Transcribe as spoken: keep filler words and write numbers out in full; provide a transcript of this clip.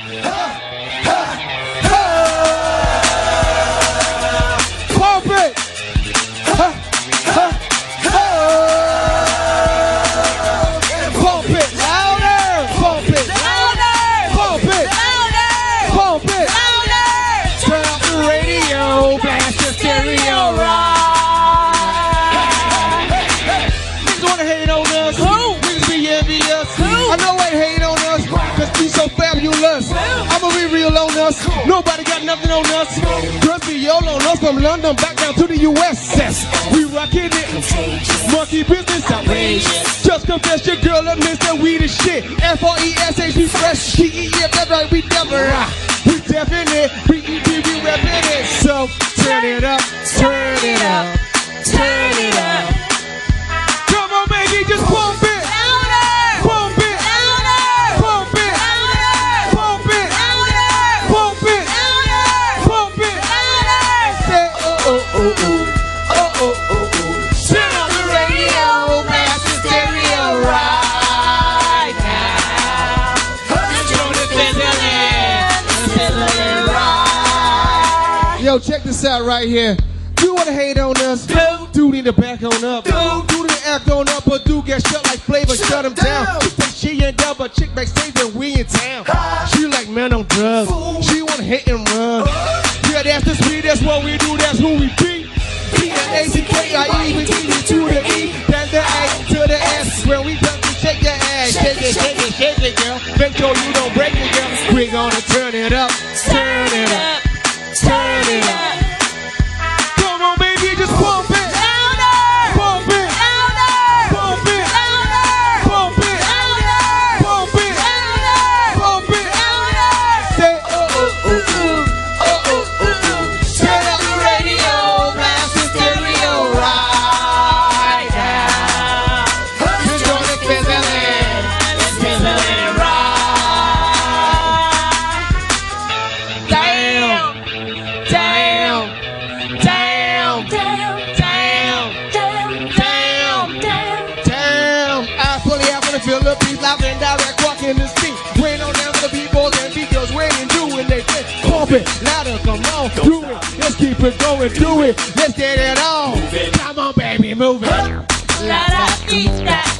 Pump it. Huh, huh, oh. Pump it louder. Pump it louder. Pump it louder. Pump it louder. Turn up the radio, blast your stereo right. Niggas wanna hate on us. Who? Niggas be envious. Who? I know they hate on us, cause we so fabulous. I'ma be real on us. Nobody got nothing on us. Girls be all on us from London back down to the U S We rockin' it. Monkey business outrageous. Just confess your girl admits that we the shit. F R E S H, we fresh. T E F, that's right, we never. We definite. We we we we reppin' it. So turn it up, turn it up, turn it up. Come on, baby, just pump it. Pump it. Pump it. Pump it. Pump it. Pump it. Say oh oh oh oh. Oh oh oh oh. Turn on the radio, blast the stereo right now. Control the fiddling, right. Yo, check this out right here. Do wanna hate on us? Do. Do need to back on up. Do. Do need to act on up, but do get shut like Flavor. Shut, shut him down. down. She think she ain't down, but chick backstage when we in town. She like man on drugs. Fool. She wanna hit and run. Yeah, that's the speed. That's what we do. That's who we be. P N A C K I E, we T to the E, then the A to the S. When we come to shake your ass, shake it, shake it, shake it, girl. Make sure you don't break it, girl. We gonna turn it up, turn it up, turn it up. Come on, baby, just pump it. Pump it. Pump it. Pump it. Pump it. Pump it. Say oh oh oh oh. Oh oh oh oh. Turn up the radio, blast the stereo right now. We're gonna fizzle it, fizzle it right. Damn, damn, damn, damn, damn, damn, damn, damn. I fully have to feel the beat, loud and direct, walking the street. Wait on them for the people and because waiting, doing they thing. Pump it, louder, come on, do it. Let's keep it going, do it. Let's get it on. Come on, baby, move it. La da dee da.